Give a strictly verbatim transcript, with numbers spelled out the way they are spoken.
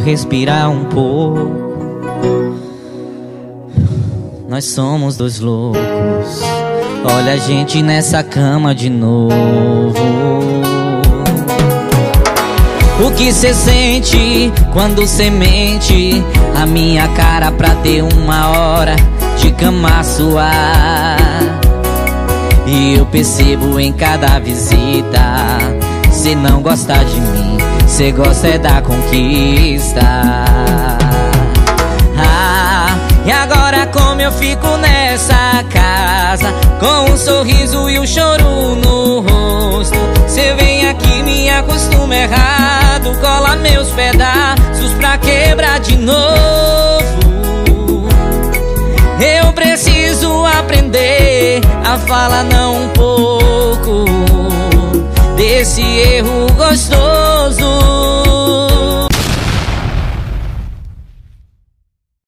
respirar um pouco. Nós somos dois loucos. Olha a gente nessa cama de novo. O que cê sente quando cê mente a minha cara pra ter uma hora de cama suar? E eu percebo em cada visita, cê não gosta de mim, cê gosta é da conquista. Ah, e agora como eu fico nessa casa, com um sorriso e um choro no rosto? Cê vem aqui, me acostuma errado, cola meus pedaços pra quebrar de novo. Eu preciso aprender a falar não um pouco desse erro gostoso.